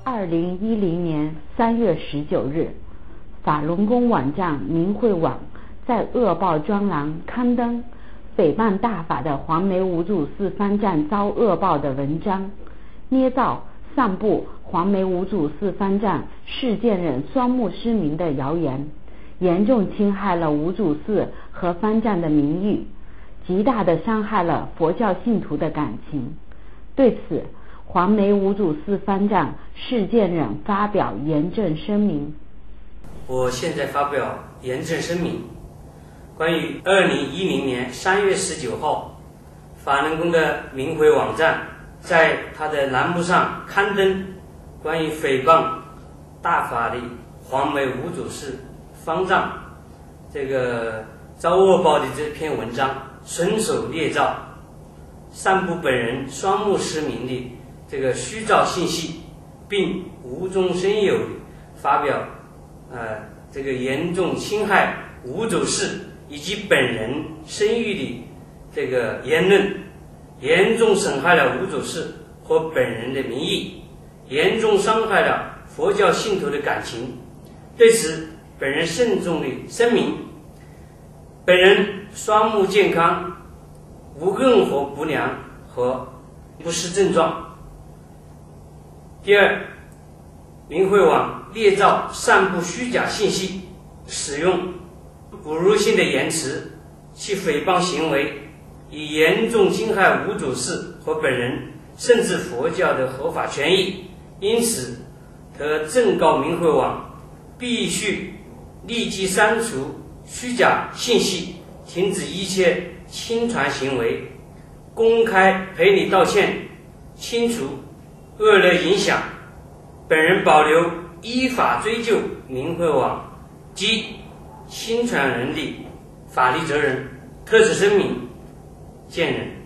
2010年3月19日，法轮功网站明慧网在恶报专栏刊登诽谤大法的黄梅五祖寺方丈遭恶报的文章，捏造散布黄梅五祖寺方丈释建忍双目失明的谣言，严重侵害了五祖寺和方丈的名誉，极大地伤害了佛教信徒的感情。对此，黄梅五祖寺方丈释建忍发表严正声明。 我现在发表严正声明，关于2010年3月19号法轮功的明慧网站在它的栏目上刊登关于诽谤大法的黄梅五祖寺方丈这个遭恶报的这篇文章，顺手捏造，散布本人双目失明的这个虚造信息，并无中生有地发表这个严重侵害五祖寺以及本人声誉的这个言论，严重损害了五祖寺和本人的名誉，严重伤害了佛教信徒的感情。对此，本人慎重地声明，本人双目健康，无任何不良和不适症状。第二，明慧网捏造散布虚假信息，使用侮辱性的言辞，其诽谤行为已严重侵害五祖寺和本人甚至佛教的合法权益，因此得正告明慧网必须立即删除虚假信息，停止一切侵传行为，公开赔礼道歉，清除恶劣影响。本人保留依法追究明慧网及侵传人的法律责任。特此声明，见人。